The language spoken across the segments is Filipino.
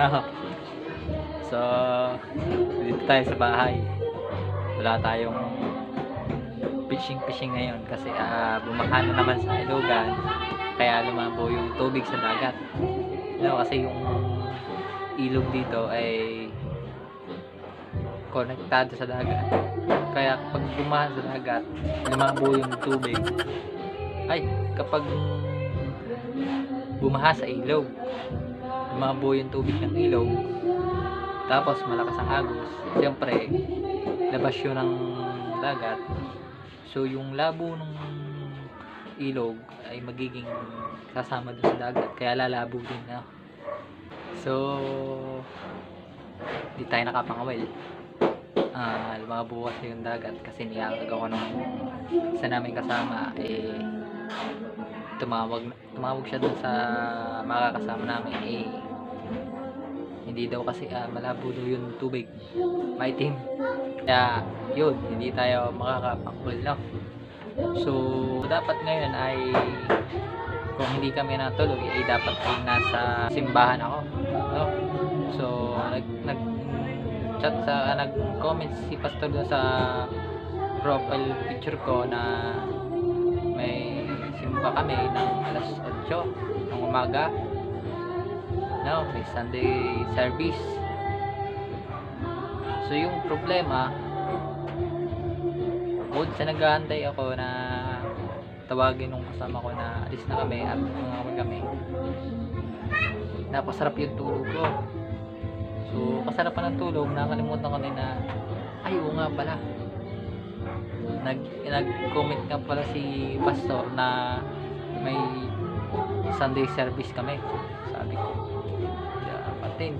No. So, dito tayo sa bahay. Wala tayong fishing ngayon kasi bumaha na naman sa Ilogan. Kaya lumabo yung tubig sa dagat. No, kasi yung ilog dito ay konektado sa dagat. Kaya kapag bumaha sa dagat, lumabo yung tubig. Ay, kapag bumaha sa ilog, lumabo yung tubig ng ilog, tapos malakas ang agos, siyempre labas yun ng dagat. So yung labo ng ilog ay magiging kasama dun sa dagat, kaya lalabo din na. So di tayo nakapangawil. Lumabo kasi yung dagat kasi niyagagawa nung isa namin kasama tumawag siya dun sa makakasama namin hindi daw kasi malabo daw yung tubig, maitim, kaya yun, hindi tayo makakapangawil, no? So dapat ngayon ay kung hindi kami natuloy ay dapat ay nasa simbahan ako, no? So nag-comment si pastor doon sa profile picture ko na may simba kami ng alas 8 ng umaga, no? May Sunday service. So yung problema, bukod sa nag-aantay ako na tawagin nung kasama ko na alis na kami at kami, napasarap yung tulog ko. So kasarapan ng tulog, nakalimutan ko na ay oo nga pala, nag-comment nga pala si pastor na may Sunday service kami. Sabi ko, patin,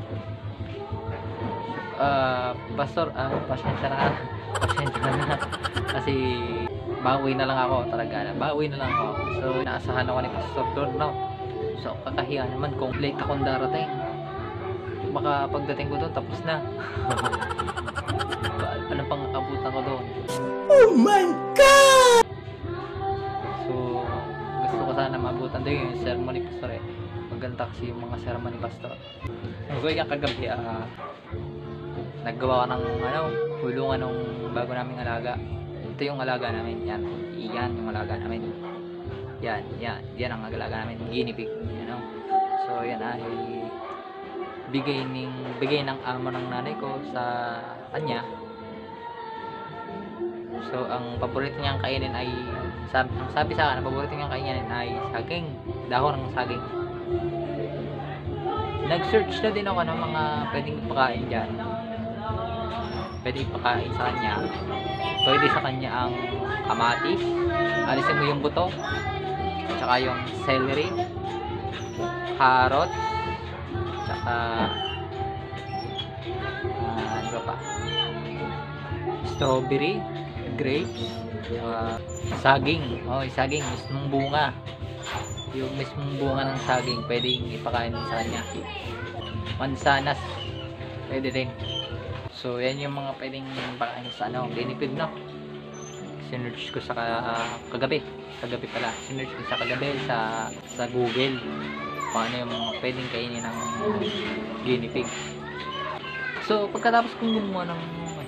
pastor, pasensya na kasi bawi na lang ako talaga, so naasahan ako ni pastor doon, no? So kakahiya naman kung late akong darating, baka pagdating ko doon tapos na. Ano pang abutan ko doon? Oh my God! So gusto ko sana mabutan doon yung sermon ni pastor maganda kasi yung mga sermon ni pastor. So yung kagabi naggawa ko ng hulungan ng bago naming alaga. Ito yung alaga namin, yan yung alaga namin, yan ang alaga namin, guinea pig, so yan ay bigay ng amo ng nanay ko sa kanya. So ang paborito niyang kainin ay sabi sa akin, ang paborito niyang kainin ay saging, dahon ng saging. Nag-search na din ako ng mga pwedeng ipakain dyan. Pwede ipakain sa kanya. Pwede sa kanya ang kamatis, alisin mo yung buto, tsaka yung celery, carrot, tsaka ano pa, strawberry, grapes, saging. Saging, mismong bunga. Yung mismong bunga ng saging pwedeng ipakain sa kanya. Mansanas pwede rin. So yan yung mga pwedeng pakain sa guinea pig, no? Sinearch ko sa kagabi pala. Sinearch ko sa kagabi sa Google kung ano yung mga pwedeng kainin ng guinea pig. So pagkatapos kong gumawa ng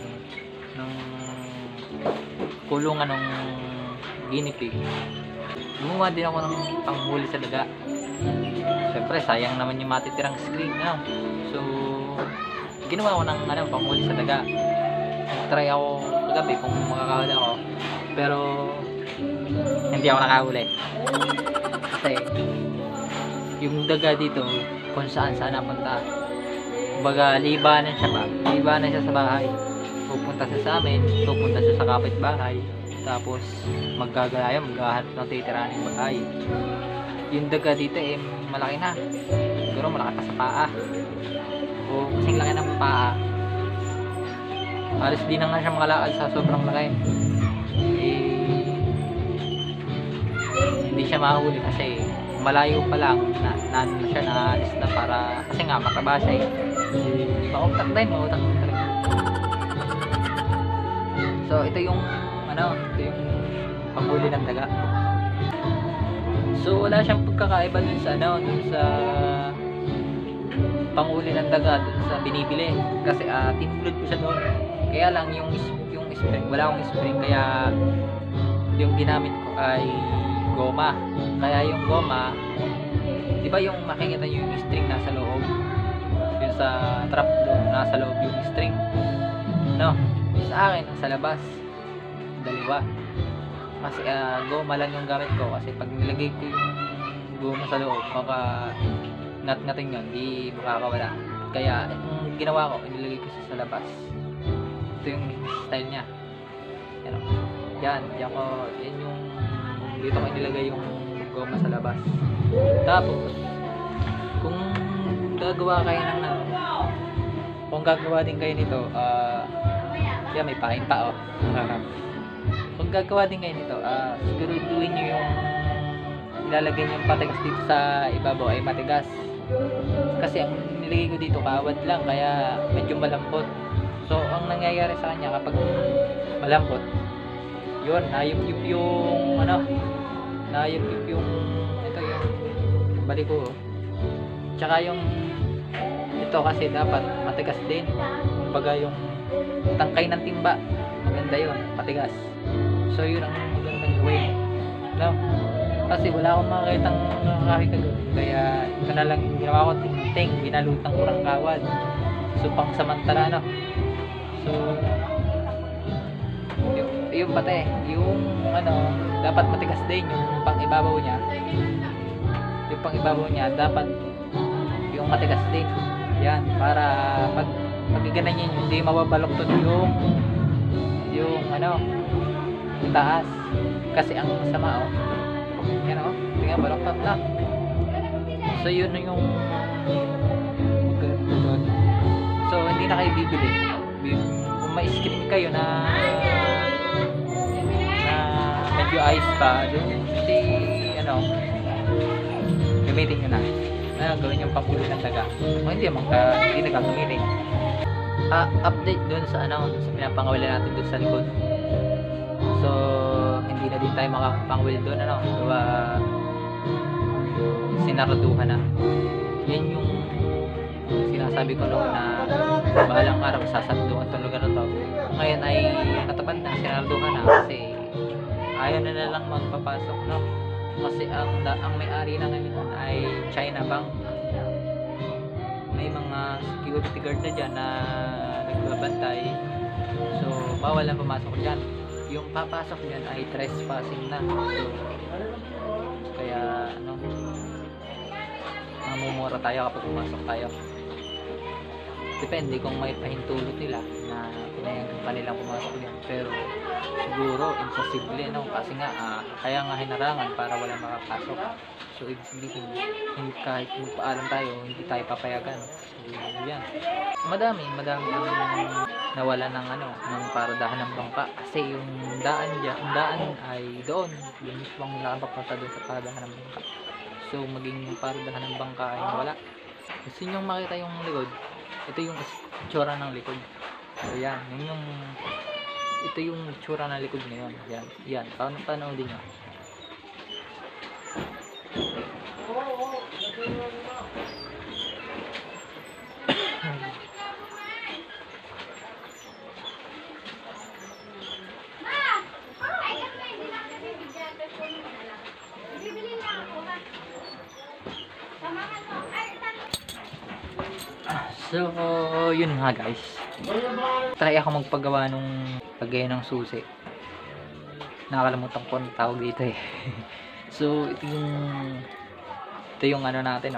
kulungan ng guinea pig, gumawa din ako ng panghuli sa daga. Siyempre sayang naman yung matitirang screen, no? So ginawa ko ng panghuli sa daga. Try ako kagabi kung makakahuli ako, pero hindi ako nakahuli kasi yung daga dito kung saan napunta, kumbaga libanan siya sa bahay. Pupunta siya sa amin, pupunta siya sa kapitbahay, tapos maghahanap ng titirahan ng bahay. Yung daga dito malaki na, siguro malaki pa sa paa, o kasing laki ng paa. Halos di na nga siya makalakad sa sobrang laki. Hindi siya mahuli kasi malayo pa lang na siya, naalis na, para kasi nga mataba siya mautak talaga. So ito yung panghuli ng daga. So wala siyang pagkakaiba dun sa panghuli ng daga dun sa binibili. Kasi tinulod ko siya doon. Kaya lang yung spring, wala akong spring, kaya yung ginamit ko ay goma. Kaya yung goma, di ba yung makikita nyo yung string nasa loob? Yung sa trap doon, nasa loob yung string. No, sa akin, nasa labas. Dalawa. Kasi goma lang yung gamit ko. Kasi pag nilagay ko yung goma sa loob, baka ngat-ngating yun, di makakawala. Kaya, yung ginawa ko, inilagay ko sa labas. Ito yung style niya. Yan o. Yan yung dito ko inilagay yung goma sa labas. Tapos, kung gagawa kayo ng kung gagawa din kayo nito, yan, may pahinta o. Kung gagawa din kayo nito, siguraduhin nyo yung ilalagay nyo yung patigas dito sa ibabaw ay matigas. Kasi ang nilagay ko dito kawad lang, kaya medyo malambot. So ang nangyayari sa kanya kapag malambot, yun, nayup-yup yung nayup-yup yung ito yung balik ko. Tsaka yung ito kasi dapat matigas din. Kumbaga yung tangkay ng timba, maganda yun, matigas. So yun ang magandang gawin, no? Kasi wala akong makakitang nakakagawin, kaya ito na lang yung ginawa ko, ting binalutang ko ng kawad. So pang samantala, no? So yung pati, yung dapat matigas din yung pang ibabaw niya. Yung pang ibabaw niya dapat yung matigas din. Yan, para pag magiganan niya, hindi mababaloktot yung taas. Kasi ang sama yan tingnan, baloktot na. So yun na yung so hindi na kayo bibili. Kung may screen kayo na medyo ayos pa, hindi gamitin nyo na gawin yung papulo ng daga. Kung hindi na gagamitin. Update dun sa sa pinapangawala natin dun sa likod. So hindi na din tayo makapangwil dun, diba, sinaraduhan na. Yan yung sinasabi ko noon na bahalang araw sasaduhan itong lugar na to. Ngayon ay natapad na, sinaraduhan na kasi ayaw na lang magpapasok, no? Kasi ang may-ari na ngayon ay China Bank. May mga security guard na dyan na nagbabantay. So bawal na pumasok dyan. Yung papasok dyan ay trespassing na. So kaya mamumura tayo kapag pumasok tayo. Depende kung may pahintulot nila na pinayagan pa nilang pumasok yan. Pero siguro imposible, kasi nga kaya nga hinarangan para wala makapasok. So ibig sabihin, kahit magpaalam tayo, hindi tayo papayagan. So yan, madami ang nawala ng ng paradahan ng bangka. Kasi yung daan ay doon, yung mismong nakapapunta doon sa paradahan ng bangka. So maging paradahan ng bangka ay nawala. Gusto nyo makita yung likod, ito yung itsura ng likod. So yan, ito yung itsura ng likod ngayon. Yan, panoodin nyo. So, yun nga guys. Try ako magpagawa nung lagay ng susi. Nakakalimutan ko ang tawag dito eh. So, ito yung natin,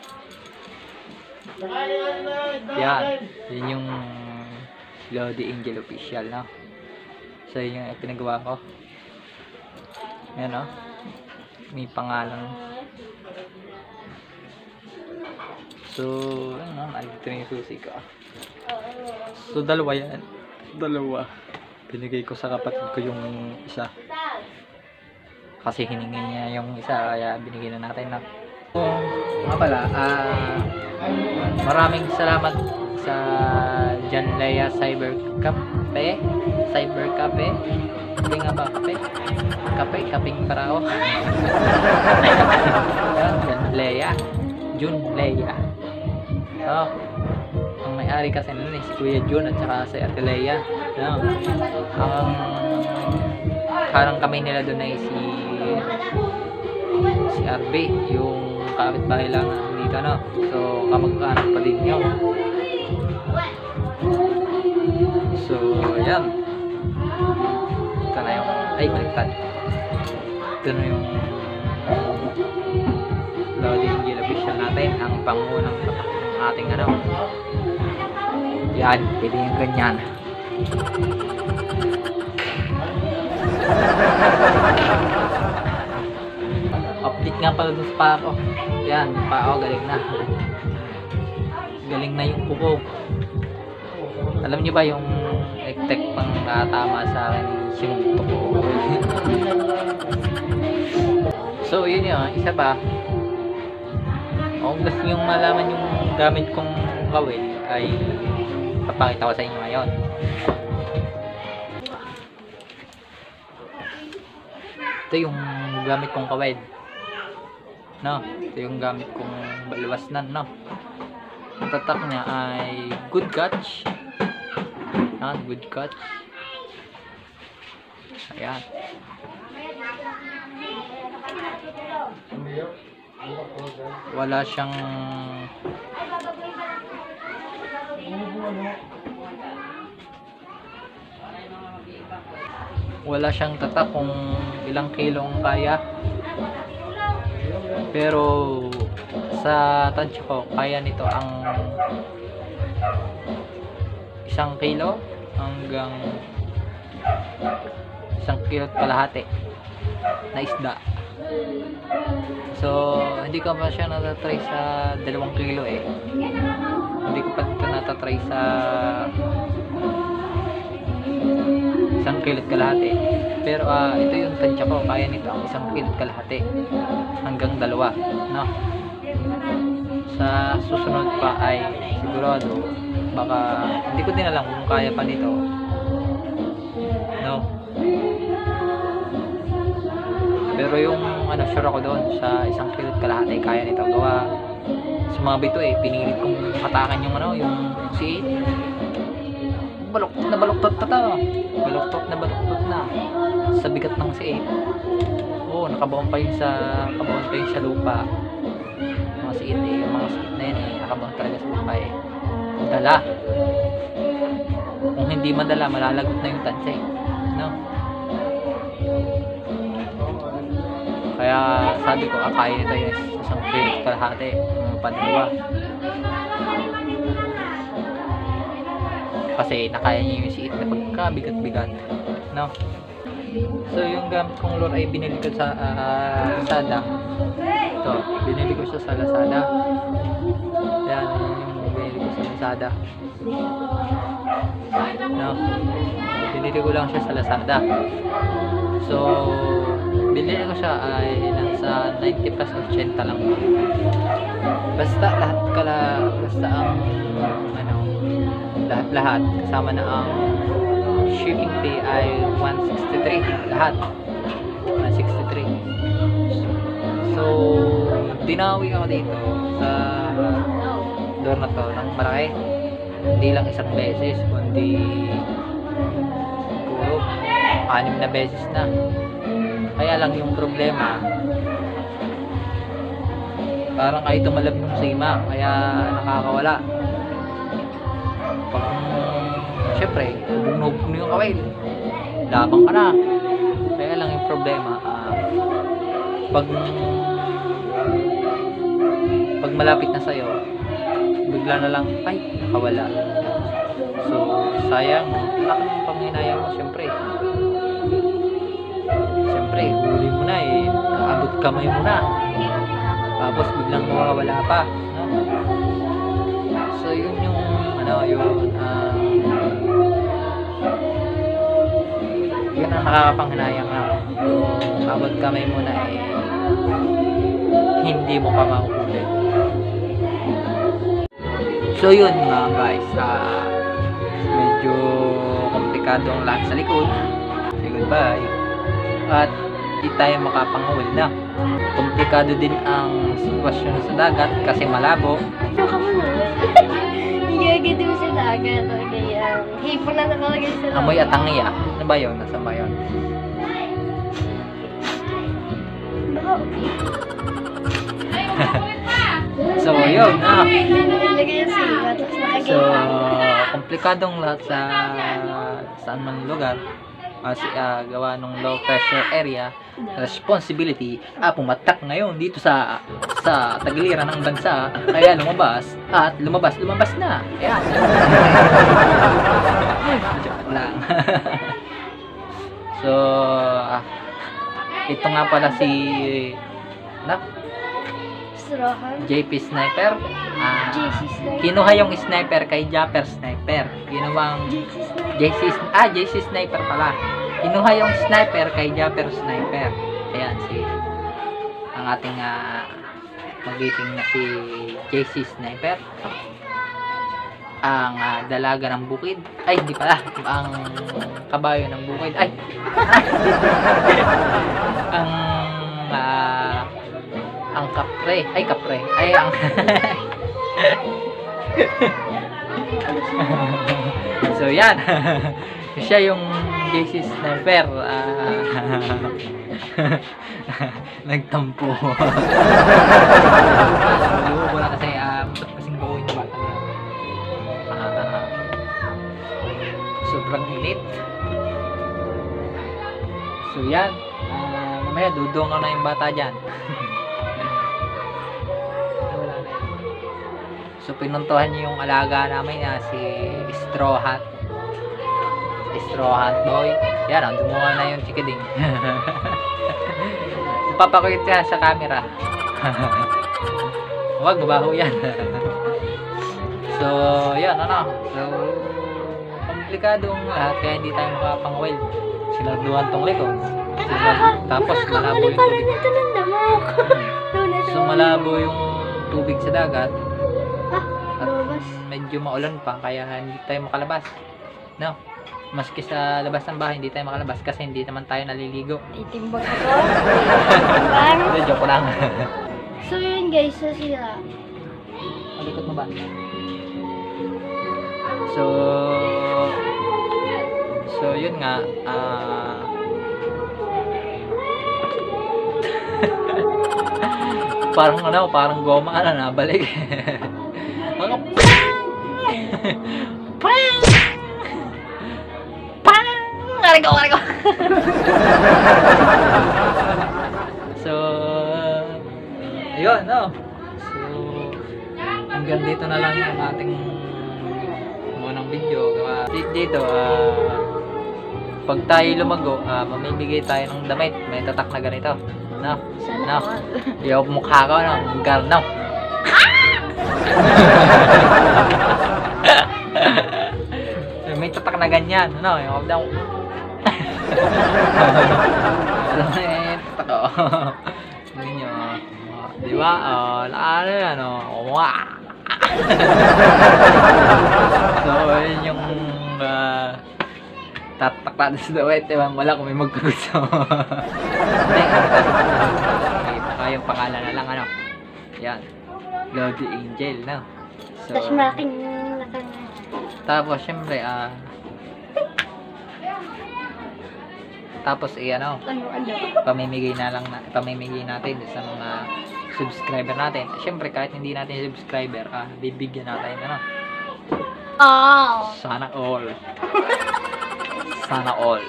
Yan. Yun yung Lodi Angel Official, So, yun yung pinagawa ko. Yan, may pangalan. So, ito yung susi ko. So, dalawa yan. Binigay ko sa kapatid ko yung isa. Kasi hiningi niya yung isa, kaya binigay na natin na. So, nga pala, maraming salamat sa John Leia Cyber Cafe. Hindi nga ba kape? Kaping parao. John Leia. No? Ang may-ari kasi nun si Kuya Jun at saka si Ate Leia. No? Ang parang kami nila doon ay si RB, yung kapitbahay lang dito, no? So kamag-anak pa din yun. So ayan, ito na yung baliktad. Ito na yung loading gear official natin, ang pangunang tatak ng ating ano. Yan, pwede yung ganyan. Update nga pala dun sa paa ko. Yan, yung paa ko galing na. Galing na yung kuko. Alam niyo ba yung ektek pang tama sa akin sinuntok ko. So yun yun, isa pa. Kung gusto nyo malaman yung gamit kong kawil ay papakita ko sa inyo ngayon. Ito yung gamit kong kawil, no? Ito yung gamit kong balwasnan, no? Ang tatak niya ay good catch. Good catch. Ayan. Wala siyang tatak kung ilang kilo ang kaya, pero sa tansya ko kaya nito ang 1 kilo hanggang 1 kilo at kalahati na isda. So hindi ko pa siya natatry sa 2 kilo eh. Hindi ko pa ito natatry sa 1 kilo at kalahati. Pero ito yung tansya ko, kaya nito ang 1 kilo at kalahati hanggang 2, no? Sa susunod pa ay sigurado baka hindi ko din alam kung kaya pa nito, no? Pero yung sure ako doon sa 1 kilo at kalahati kaya nito. Gawa sa mga bito eh, pinilit kong hatakan yung yung C8. Baluktot na baluktot pa to. Baluktot na sa bigat ng C8. Oo, nakabaon pa yun sa lupa. Mga C8 eh, yung mga C8 na yun eh, nakabaon talaga sa lupa eh. Dala. Kung hindi madala, malalagot na yung tansya eh, no? Kaya sabi ko, kaya nito yung 1 kilo at kalahati, padalawa. Kasi nakaya niya yung siit na pagkabigat-bigat, no? So yung gamit kong lure ay binili ko sa Lazada. Ito, binili ko siya sa Lazada. Yan, yung binili ko sa Lazada, no? Binili ko lang siya sa Lazada. So binili ko siya ay nasa 90 plus 80 lang. Basta ang lahat kasama na ang shipping fee ay 163 lahat. 163. So dinawi ako dito sa door na to ng malaki. Hindi lang isang beses, kundi siguro 6 na beses na. Kaya lang yung problema, parang kayo tumalab ng sima, kaya nakakawala. Pag syempre, hubog na yung kawil, labang ka na. Kaya lang yung problema, pag malapit na sa'yo, bigla na lang, ay, nakawala. So, sayang, wala ka ng panghinayang mo, syempre, huli mo na eh, kaabot kamay mo na, tapos biglang mawawala pa, no? So yun yung yun ang nakakapanghinayang na kaabot kamay mo na eh, hindi mo pa makukulit. So yun mga guys, medyo komplikado ang lahat sa likod. Say goodbye at di tayo makapangawil na. komplikado din ang sitwasyon sa dagat kasi malabo. Ano ka mo naman? Gagawin mo sa dagat. Okay, hipon na nakalagay sa loob. Amoy at tangi ah. Ano ba yun? Nasaan ba yun? Baka, So, yun. nilagay yung siga, tapos So, nakagay. komplikadong lahat sa saan man lugar. Kasi gawa ng low pressure area, responsibility, pumatak ngayon dito sa tagiliran ng bansa, kaya lumabas na. Ayan. Joke lang. So, ito nga pala si Strahan. JP Sniper. JC Sniper. Kinuha yung sniper kay Japper Sniper. Ginawang JC Sniper pala. Kinuha yung sniper kay Japper Sniper. Ayan ang ating magiting na si JC Sniper. Ang dalaga ng bukid. Ay, hindi pala. Ang kabayo ng bukid. Ay. ang kapre. Ay, kapre. Ay, ang So, yan. Siya yung JC Sniper. Nagtampo. Wala kasi kasing gawin yung bata na sobrang init. So, yan. Mamaya dudong na yung bata dyan. So, pinuntuhan niyo yung alaga namin si Straw Hat. Straw Hat Boy. Yan, dumunga na yung chikiding. Papakita siya sa camera. Huwag, mabaho yan. So, yan, So, komplikadong lahat kaya hindi tayo makapang-weld. Sinarduhan tong likod. Tapos, malabo yung tubig. So, malabo yung tubig sa dagat. Medyo maulan pa kaya hindi tayo makalabas. No? Maski sa labas ng bahay hindi tayo makalabas kasi hindi naman tayo naliligo. Itimbang ako. Hindi, joke lang. So yun guys, so sila. Malikot mo ba? So yun nga. Parang goma nabalik. Arigo. So, ayun, no? So, hanggang dito na lang yung ating munang video. Dito, pag tayo lumago, mamimigay tayo ng damit. May tatak na ganito. No? No? Yung mukha ko, no? Girl, no? May tatak na ganyan, ano, yung daw. Tatak ko. Hindi nyo, di ba? Ano yan, So, yun yung tatak natin sa dawit, diba? Wala kung may magkagusto. Hindi, baka yung pangalan na lang, ano. Yan. Lodi Angel, no? So, Tapos malaking tapos, syempre, tapos, ano, pamimigay natin sa mga subscriber natin. Syempre, kahit hindi natin subscriber, bibigyan natin, ano? Sana all. Sana all.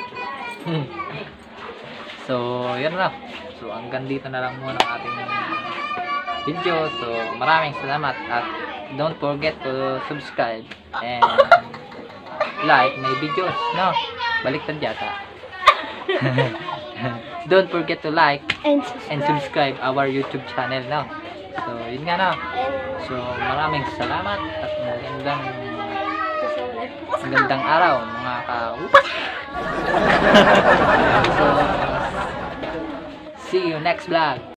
So, yun na. So, hanggang dito na lang muna ang ating video. So, maraming salamat at don't forget to subscribe and like my videos, no? Baliktad yata. Don't forget to like and subscribe our YouTube channel, no? So, yun nga na. So, maraming salamat at magandang araw, mga ka-upas. So, see you next vlog.